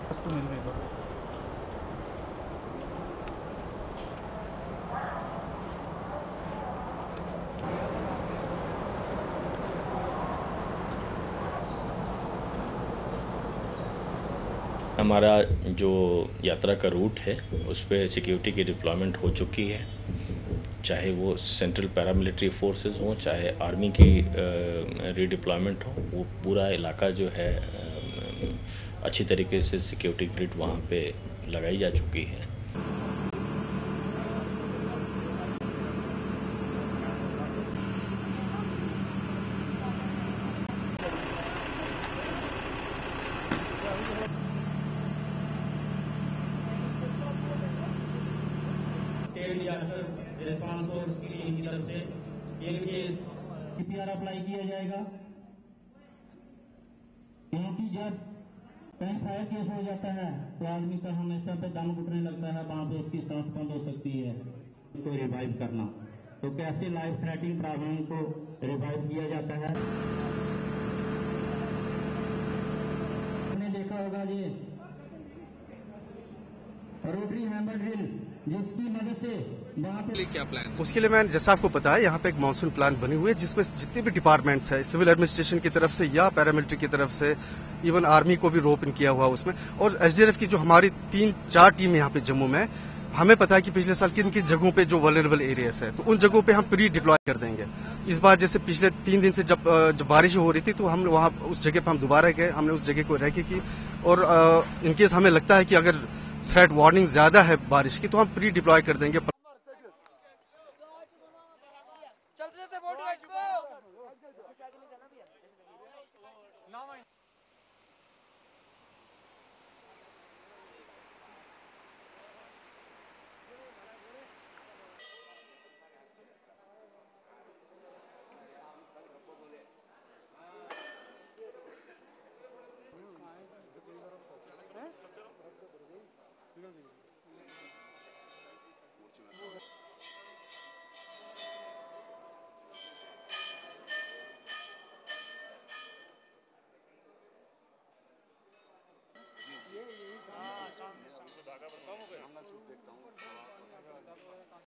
वस्तु मिलने पर। हमारा जो यात्रा का रूट है उस पर सिक्योरिटी की डिप्लॉयमेंट हो चुकी है, चाहे वो सेंट्रल पैरामिलिट्री फोर्सेस हों, चाहे आर्मी की रीडिप्लॉयमेंट हो। वो पूरा इलाका जो है अच्छी तरीके से सिक्योरिटी ग्रिड वहाँ पे लगाई जा चुकी है। रिस्पांस फोर्स की तरफ से एक केस सीपीआर अप्लाई किया जाएगा, क्योंकि जब कहीं फायर केस हो जाता है तो आदमी का हमेशा पे दम घुटने लगता है, वहां पे उसकी सांस बंद हो सकती है। उसको रिवाइव करना, तो कैसे लाइफ थ्रेटनिंग प्रॉब्लम को रिवाइव किया जाता है। आपने देखा होगा ये रोटरी हैमर ड्रिल, जिसकी मदद से वहाँ पे क्या प्लान? उसके लिए मैं जैसा आपको पता है यहाँ पे एक मानसून प्लान बनी हुई है जिसमें जितने भी डिपार्टमेंट्स है, सिविल एडमिनिस्ट्रेशन की तरफ से या पैरामिलिट्री की तरफ से, इवन आर्मी को भी रोप इन किया हुआ उसमें, और एसडीआरएफ की जो हमारी 3-4 टीम यहाँ पे जम्मू में, हमें पता है कि पिछले साल किन किन जगहों पे जो वल्नरेबल एरियाज है, तो उन जगहों पे हम प्री डिप्लॉय कर देंगे। इस बार जैसे पिछले 3 दिन से जब बारिश हो रही थी तो हम वहाँ उस जगह पर हम दोबारा गए, हमने उस जगह को रेकी की, और इनकेस हमें लगता है कि अगर थ्रेट वार्निंग ज्यादा है बारिश की तो हम प्री डिप्लॉय कर देंगे।